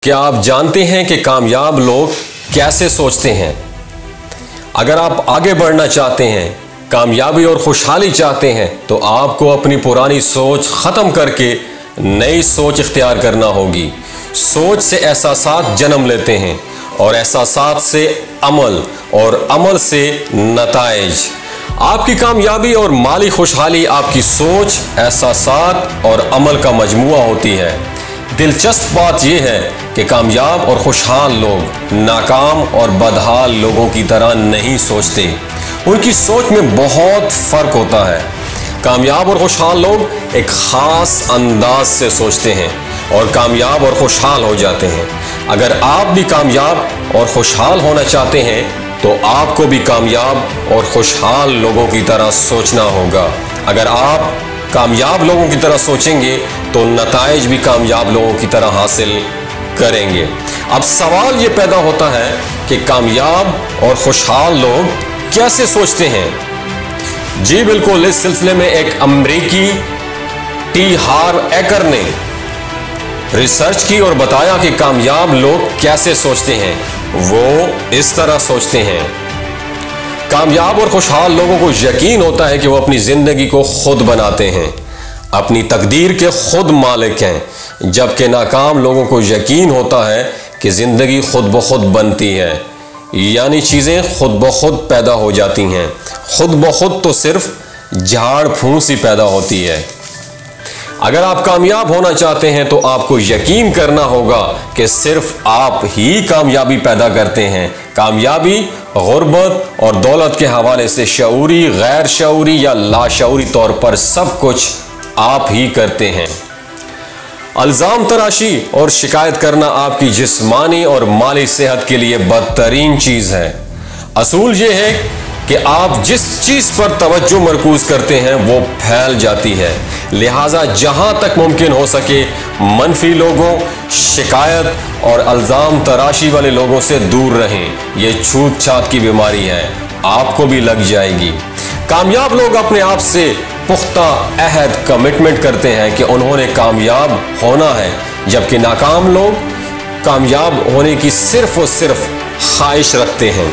क्या आप जानते हैं कि कामयाब लोग कैसे सोचते हैं? अगर आप आगे बढ़ना चाहते हैं, कामयाबी और खुशहाली चाहते हैं, तो आपको अपनी पुरानी सोच ख़त्म करके नई सोच इख्तियार करना होगी। सोच से एहसासात जन्म लेते हैं और एहसासात से अमल और अमल से नताइज। आपकी कामयाबी और माली खुशहाली आपकी सोच, एहसासात और अमल का मजमुआ होती है। दिलचस्प बात यह है कि कामयाब और खुशहाल लोग नाकाम और बदहाल लोगों की तरह नहीं सोचते। उनकी सोच में बहुत फ़र्क होता है। कामयाब और खुशहाल लोग एक ख़ास अंदाज से सोचते हैं और कामयाब और खुशहाल हो जाते हैं। अगर आप भी कामयाब और खुशहाल होना चाहते हैं तो आपको भी कामयाब और खुशहाल लोगों की तरह सोचना होगा। अगर आप कामयाब लोगों की तरह सोचेंगे तो नताइज भी कामयाब लोगों की तरह हासिल करेंगे। अब सवाल ये पैदा होता है कि कामयाब और खुशहाल लोग कैसे सोचते हैं? जी बिल्कुल, इस सिलसिले में एक अमेरिकी टी हार्व एकर ने रिसर्च की और बताया कि कामयाब लोग कैसे सोचते हैं। वो इस तरह सोचते हैं। कामयाब और खुशहाल लोगों को यकीन होता है कि वो अपनी ज़िंदगी को खुद बनाते हैं, अपनी तकदीर के खुद मालिक हैं, जबकि नाकाम लोगों को यकीन होता है कि ज़िंदगी खुद ब खुद बनती है, यानी चीज़ें खुद ब खुद पैदा हो जाती हैं। खुद ब खुद तो सिर्फ झाड़ फूस ही पैदा होती है। अगर आप कामयाब होना चाहते हैं तो आपको यकीन करना होगा कि सिर्फ आप ही कामयाबी पैदा करते हैं। कामयाबी गुर्बत और दौलत के हवाले से शऊरी, गैर शऊरी या लाशऊरी तौर पर सब कुछ आप ही करते हैं। इल्ज़ाम तराशी और शिकायत करना आपकी जिस्मानी और माली सेहत के लिए बदतरीन चीज़ है। असूल ये है कि आप जिस चीज़ पर तवज्जो मरकूज़ करते हैं वो फैल जाती है। लिहाजा जहाँ तक मुमकिन हो सके मनफी लोगों, शिकायत और इल्ज़ाम तराशी वाले लोगों से दूर रहें। ये छूत छात की बीमारी है, आपको भी लग जाएगी। कामयाब लोग अपने आप से पुख्ता अहद कमिटमेंट करते हैं कि उन्होंने कामयाब होना है, जबकि नाकाम लोग कामयाब होने की सिर्फ और सिर्फ ख्वाहिश रखते हैं।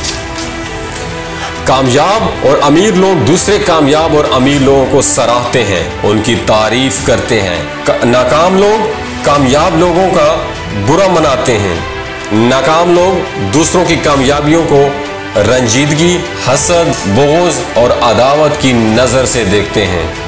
कामयाब और अमीर लोग दूसरे कामयाब और अमीर लोगों को सराहते हैं, उनकी तारीफ करते हैं। नाकाम लोग कामयाब लोगों का बुरा मनाते हैं। नाकाम लोग दूसरों की कामयाबियों को रंजीदगी, हसद, बुग़्ज़ और अदावत की नज़र से देखते हैं।